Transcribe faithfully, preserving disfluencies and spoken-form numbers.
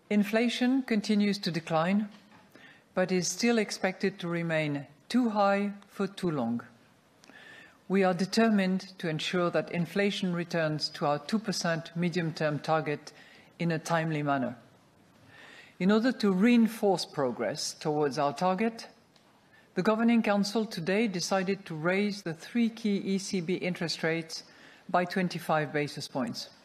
Inflation continues to decline, but is still expected to remain too high for too long. We are determined to ensure that inflation returns to our two percent medium-term target in a timely manner. In order to reinforce progress towards our target, the Governing Council today decided to raise the three key E C B interest rates by twenty-five basis points.